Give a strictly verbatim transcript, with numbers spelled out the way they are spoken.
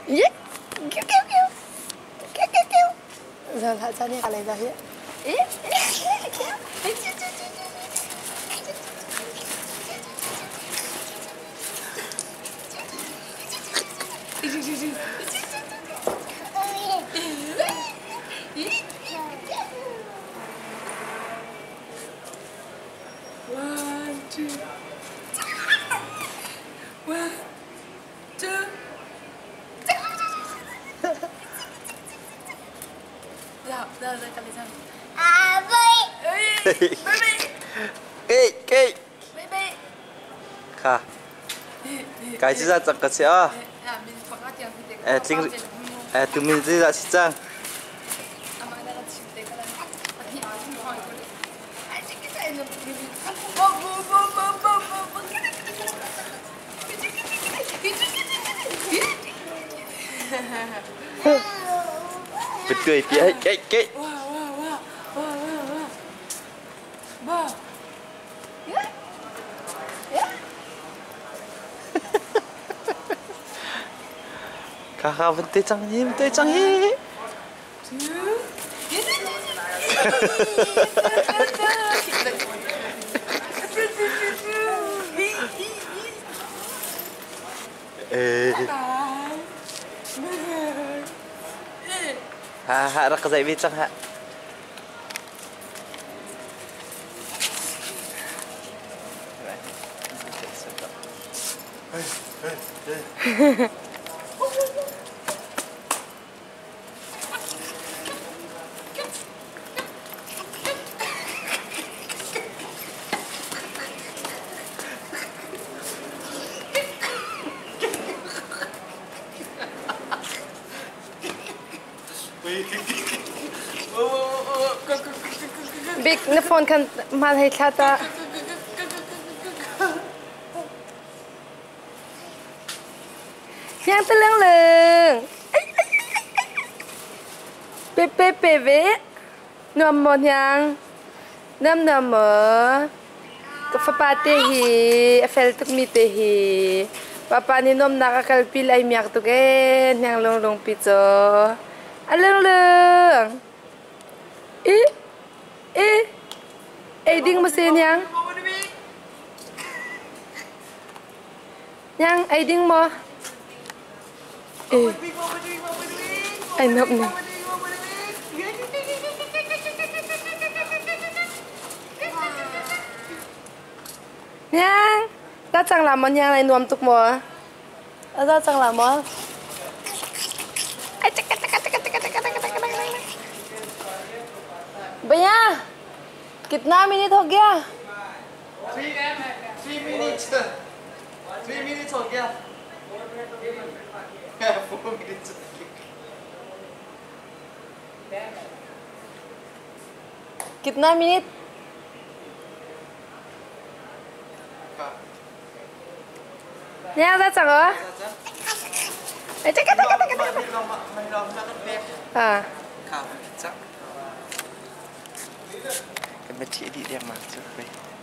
Ye. Kiu kiu kiu. Kiu kiu kiu. Giờ lại ra đi cả này ra hiện. Ý. One, two. One, two. Dạ, giờ giờ cầm lên. À vậy. Baby. Ê, ê. Baby. Kha. Cái gì ra chẳng có xe à? Ê, chính ê, tụi mình gì ra chị chẳng? Betul dia. Ê, ê. Kakak bentai canggih, bentai canggih. Eh. Ha ha, rak zai bi chang ha. Big na phone kan mal hay thata. Yang teleng leng. Pepe pepe. Nom mon yang. Nam nam mo. Kapapate hi, afel tuk mi te hi. Papa ni nom nakakalpil ay miyak tuken yang long long pizzo. Aleng leng. Eh? Eh? Eh ding mesin yang? Yang eh ding mo? Eh. Ay nop na. Yang, ra chẳng làm món yang này nuông tục mùa. Ra chẳng làm món. भैया कितना मिनट हो गया? Three three minutes. Three minutes हो गया. Four minutes. कितना minute? Nha ra chẳng hả? Ê chắc chắc chắc chắc chắc. Mình làm ra cái bếp. À. Khảo chắc. Cái bếp chỉ đi đem mà trước đây.